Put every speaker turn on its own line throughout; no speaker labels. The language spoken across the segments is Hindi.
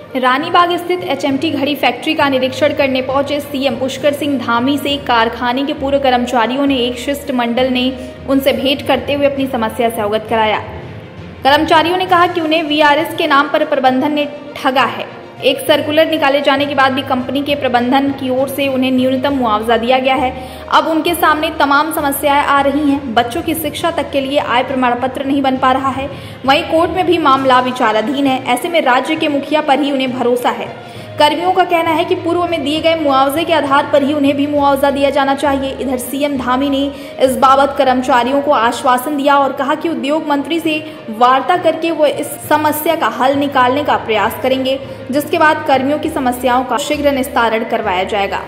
रानीबाग स्थित एचएमटी घड़ी फैक्ट्री का निरीक्षण करने पहुंचे सीएम पुष्कर सिंह धामी से कारखाने के पूर्व कर्मचारियों ने एक शिष्टमंडल ने उनसे भेंट करते हुए अपनी समस्या से अवगत कराया। कर्मचारियों ने कहा कि उन्हें वीआरएस के नाम पर प्रबंधन ने ठगा है। एक सर्कुलर निकाले जाने के बाद भी कंपनी के प्रबंधन की ओर से उन्हें न्यूनतम मुआवजा दिया गया है। अब उनके सामने तमाम समस्याएं आ रही हैं। बच्चों की शिक्षा तक के लिए आय प्रमाण पत्र नहीं बन पा रहा है। वहीं कोर्ट में भी मामला विचाराधीन है। ऐसे में राज्य के मुखिया पर ही उन्हें भरोसा है। कर्मियों का कहना है कि पूर्व में दिए गए मुआवजे के आधार पर ही उन्हें भी मुआवजा दिया जाना चाहिए। इधर सीएम धामी ने इस बाबत कर्मचारियों को आश्वासन दिया और कहा कि उद्योग मंत्री से वार्ता करके वो इस समस्या का हल निकालने का प्रयास करेंगे, जिसके बाद कर्मियों की समस्याओं का शीघ्र निस्तारण करवाया जाएगा।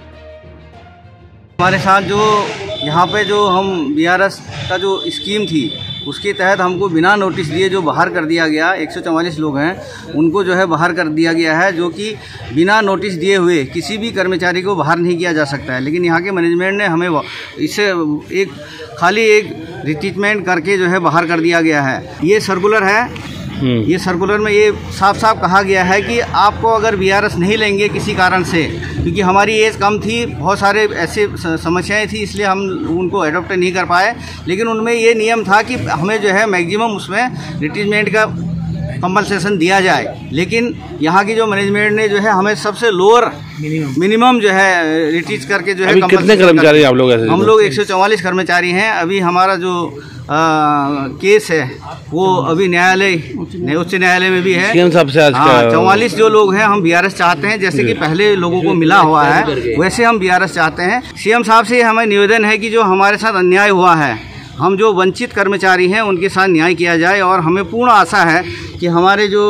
हमारे साथ जो यहाँ पे जो हम वीआरएस का जो स्कीम थी उसके तहत हमको बिना नोटिस दिए जो बाहर कर दिया गया, 144 लोग हैं उनको जो है बाहर कर दिया गया है, जो कि बिना नोटिस दिए हुए किसी भी कर्मचारी को बाहर नहीं किया जा सकता है। लेकिन यहाँ के मैनेजमेंट ने हमें इसे खाली एक रिट्रीटमेंट करके जो है बाहर कर दिया गया है। ये सर्कुलर है। ये सर्कुलर में ये साफ साफ कहा गया है कि आपको अगर वीआरएस नहीं लेंगे किसी कारण से, क्योंकि हमारी एज कम थी, बहुत सारे ऐसे समस्याएं थी, इसलिए हम उनको एडॉप्ट नहीं कर पाए। लेकिन उनमें ये नियम था कि हमें जो है मैक्सिमम उसमें रिट्रीटमेंट का कंपनसेशन दिया जाए। लेकिन यहाँ की जो मैनेजमेंट ने जो है हमें सबसे लोअर मिनिमम जो है रिट्रीट करके जो है।
कितने कर्मचारी आप लोग ऐसे?
हम लोग 144 कर्मचारी हैं। अभी हमारा जो केस है वो अभी न्यायालय उच्च न्यायालय में भी है।
सीएम साहब से आज
44 जो लोग हैं हम वीआरएस चाहते हैं, जैसे कि पहले लोगों को मिला हुआ है वैसे हम वीआरएस चाहते हैं। सीएम साहब से हमें निवेदन है कि जो हमारे साथ अन्याय हुआ है, हम जो वंचित कर्मचारी हैं उनके साथ न्याय किया जाए। और हमें पूर्ण आशा है कि हमारे जो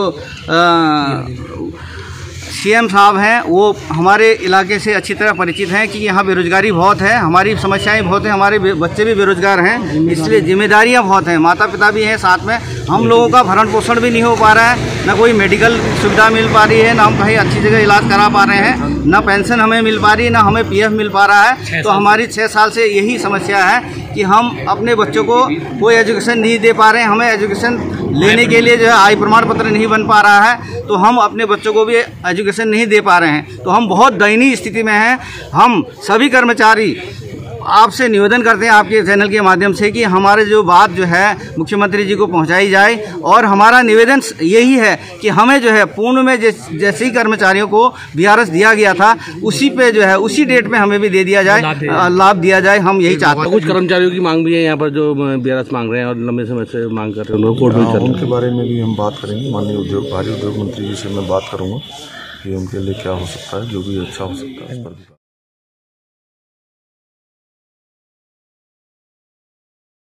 सीएम साहब हैं वो हमारे इलाके से अच्छी तरह परिचित हैं कि यहाँ बेरोजगारी बहुत है, हमारी समस्याएं बहुत हैं, हमारे बच्चे भी बेरोजगार हैं, इसलिए जिम्मेदारियाँ बहुत हैं, माता पिता भी हैं साथ में। हम लोगों का भरण पोषण भी नहीं हो पा रहा है, ना कोई मेडिकल सुविधा मिल पा रही है, ना हम कहीं अच्छी जगह इलाज करा पा रहे हैं, ना पेंशन हमें मिल पा रही है, ना हमें पीएफ मिल पा रहा है। तो हमारी 6 साल से यही समस्या है कि हम अपने बच्चों को कोई एजुकेशन नहीं दे पा रहे हैं। हमें एजुकेशन लेने के लिए जो है आय प्रमाण पत्र नहीं बन पा रहा है, तो हम अपने बच्चों को भी एजुकेशन नहीं दे पा रहे हैं। तो हम बहुत दयनीय स्थिति में हैं। हम सभी कर्मचारी आपसे निवेदन करते हैं आपके चैनल के माध्यम से कि हमारे जो बात जो है मुख्यमंत्री जी को पहुंचाई जाए। और हमारा निवेदन यही है कि हमें जो है पूर्ण में जैसे ही कर्मचारियों को वीआरएस दिया गया था उसी पे जो है उसी डेट में हमें भी दे दिया जाए, लाभ दिया जाए। हम यही चाहते हैं।
कुछ कर्मचारियों की मांग भी है यहाँ पर जो वीआरएस मांग रहे हैं और लंबे समय से मांग कर रहे हैं,
उनके बारे में भी हम बात करेंगे। माननीय भारी उद्योग मंत्री जी से मैं बात करूँगा कि उनके लिए क्या हो सकता है, जो भी अच्छा हो सकता है।